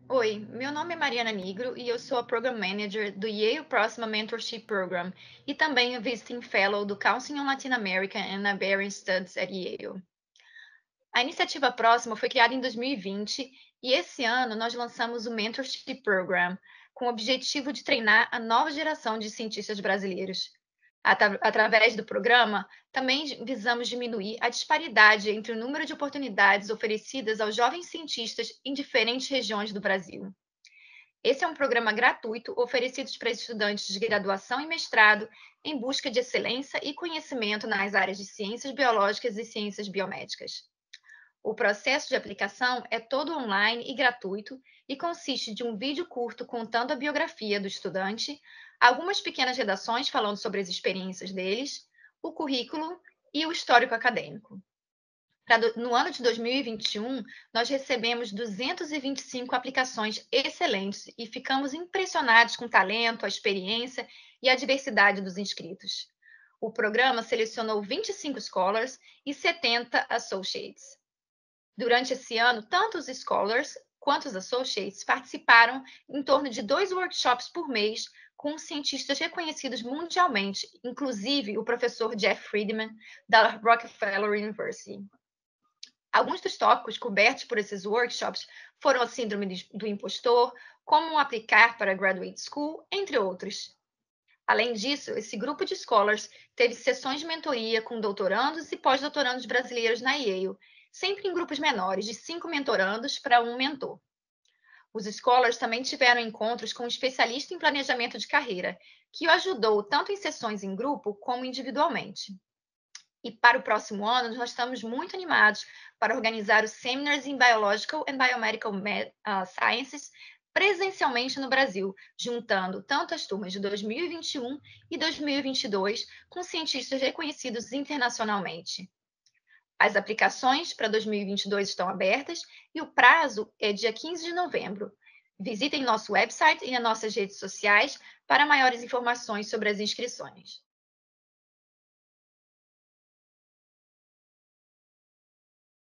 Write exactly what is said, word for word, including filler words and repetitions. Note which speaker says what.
Speaker 1: Oi, meu nome é Mariana Nigro e eu sou a Program Manager do Yale Próxima Mentorship Program e também a Visiting Fellow do Council on Latin America and Iberian Studies at Yale. A iniciativa Próxima foi criada em dois mil e vinte e esse ano nós lançamos o Mentorship Program, com o objetivo de treinar a nova geração de cientistas brasileiros. Atra- Através do programa, também visamos diminuir a disparidade entre o número de oportunidades oferecidas aos jovens cientistas em diferentes regiões do Brasil. Esse é um programa gratuito oferecido para estudantes de graduação e mestrado em busca de excelência e conhecimento nas áreas de ciências biológicas e ciências biomédicas. O processo de aplicação é todo online e gratuito e consiste de um vídeo curto contando a biografia do estudante, algumas pequenas redações falando sobre as experiências deles, o currículo e o histórico acadêmico. No ano de dois mil e vinte e um, nós recebemos duzentas e vinte e cinco aplicações excelentes e ficamos impressionados com o talento, a experiência e a diversidade dos inscritos. O programa selecionou vinte e cinco scholars e setenta associates. Durante esse ano, tanto os scholars quanto os associates participaram em torno de dois workshops por mês com cientistas reconhecidos mundialmente, inclusive o professor Jeff Friedman, da Rockefeller University. Alguns dos tópicos cobertos por esses workshops foram a síndrome do impostor, como aplicar para a graduate school, entre outros. Além disso, esse grupo de scholars teve sessões de mentoria com doutorandos e pós-doutorandos brasileiros na Yale, sempre em grupos menores, de cinco mentorandos para um mentor. Os scholars também tiveram encontros com um especialista em planejamento de carreira, que o ajudou tanto em sessões em grupo como individualmente. E para o próximo ano, nós estamos muito animados para organizar os Seminars in Biological and Biomedical uh, Sciences presencialmente no Brasil, juntando tanto as turmas de dois mil e vinte e um e dois mil e vinte e dois com cientistas reconhecidos internacionalmente. As aplicações para dois mil e vinte e dois estão abertas e o prazo é dia quinze de novembro. Visitem nosso website e as nossas redes sociais para maiores informações sobre as inscrições.